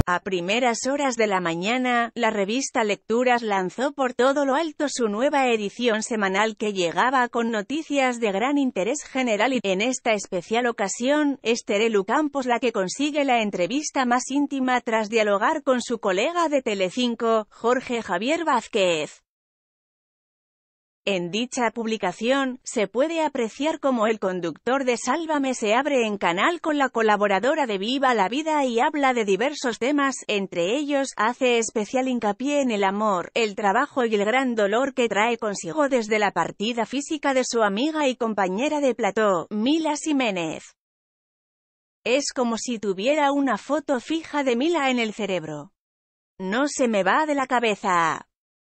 A primeras horas de la mañana, la revista Lecturas lanzó por todo lo alto su nueva edición semanal que llegaba con noticias de gran interés general y, en esta especial ocasión, es Terelu Campos la que consigue la entrevista más íntima tras dialogar con su colega de Telecinco, Jorge Javier Vázquez. En dicha publicación, se puede apreciar cómo el conductor de Sálvame se abre en canal con la colaboradora de Viva la Vida y habla de diversos temas, entre ellos, hace especial hincapié en el amor, el trabajo y el gran dolor que trae consigo desde la partida física de su amiga y compañera de plató, Mila Jiménez. Es como si tuviera una foto fija de Mila en el cerebro. No se me va de la cabeza.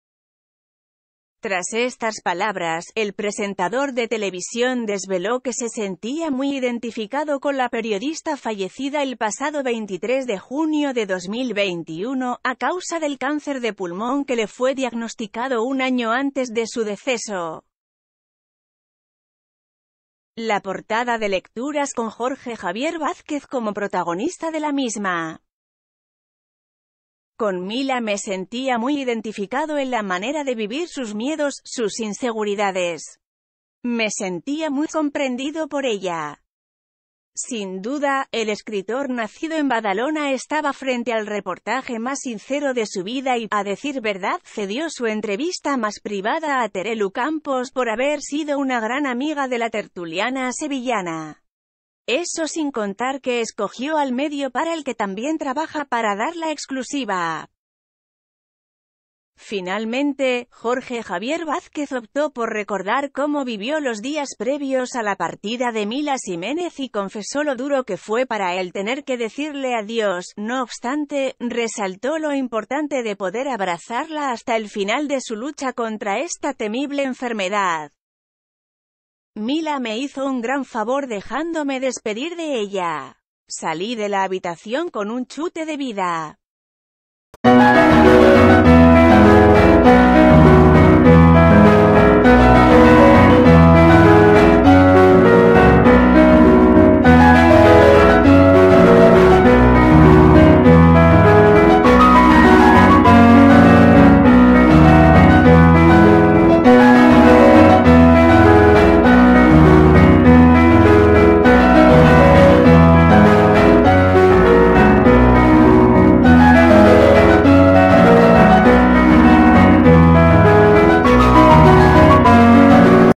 Tras estas palabras, el presentador de televisión desveló que se sentía muy identificado con la periodista fallecida el pasado 23 de junio de 2021, a causa del cáncer de pulmón que le fue diagnosticado un año antes de su deceso. La portada de Lecturas con Jorge Javier Vázquez como protagonista de la misma. Con Mila me sentía muy identificado en la manera de vivir sus miedos, sus inseguridades. Me sentía muy comprendido por ella. Sin duda, el escritor nacido en Badalona estaba frente al reportaje más sincero de su vida y, a decir verdad, cedió su entrevista más privada a Terelu Campos por haber sido una gran amiga de la tertuliana sevillana. Eso sin contar que escogió al medio para el que también trabaja para dar la exclusiva. Finalmente, Jorge Javier Vázquez optó por recordar cómo vivió los días previos a la partida de Mila Jiménez y confesó lo duro que fue para él tener que decirle adiós. No obstante, resaltó lo importante de poder abrazarla hasta el final de su lucha contra esta temible enfermedad. Mila me hizo un gran favor dejándome despedir de ella. Salí de la habitación con un chute de vida.